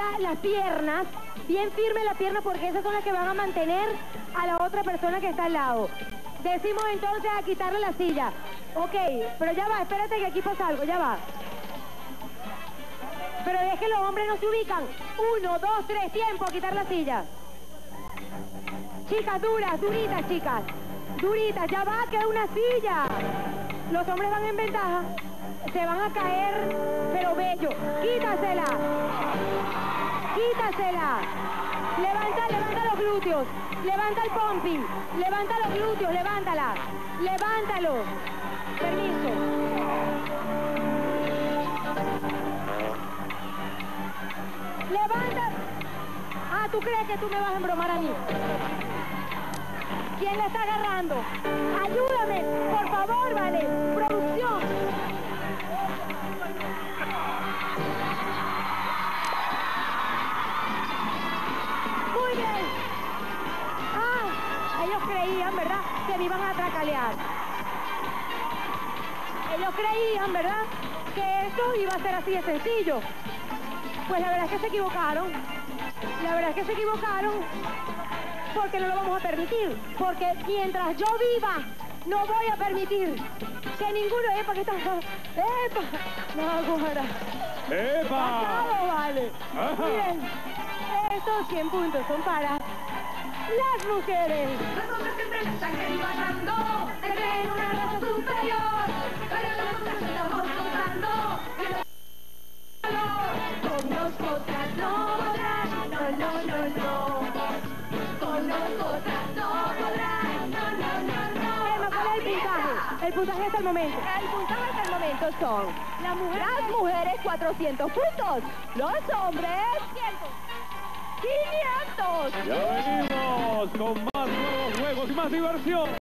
las piernas, bien firmes las piernas, porque esas son las que van a mantener a la otra persona que está al lado. Decimos entonces a quitarle la silla. Ok, pero ya va, espérate que aquí pasa algo, ya va. Pero es que los hombres no se ubican. 1, 2, 3, tiempo, a quitar la silla. Chicas, duras, duritas, chicas. Duritas, ya va, queda una silla. Los hombres van en ventaja. Se van a caer, pero bello. Quítasela. Quítasela. Levanta los glúteos. Levanta el pumping. Levanta los glúteos, levántala. Levántalo. Permiso. Levanta. Ah, ¿tú crees que tú me vas a embromar a mí? ¿Quién la está agarrando? Ayúdame, por favor, vale. Producción. Muy bien. Ah, ellos creían, ¿verdad?, que me iban a tracalear. Ellos creían, ¿verdad?, que esto iba a ser así de sencillo. Pues la verdad es que se equivocaron. La verdad es que se equivocaron, porque no lo vamos a permitir. Porque mientras yo viva, no voy a permitir que ninguno... ¡Epa, que está! ¡Epa! No, guarda. ¡Epa! Pasado, vale. Ajá. Miren, estos 100 puntos son para las mujeres. Los hombres siempre están divagando, se creen una raza superior, pero nosotros estamos gozando. Con nosotras no podrán, no. Con nosotras no podrán, no. Emma, ¿cuál es el puntaje? El puntaje hasta el momento. El puntaje hasta el momento son las mujeres 400 puntos, los hombres 500. Ya venimos con más nuevos juegos y más diversión.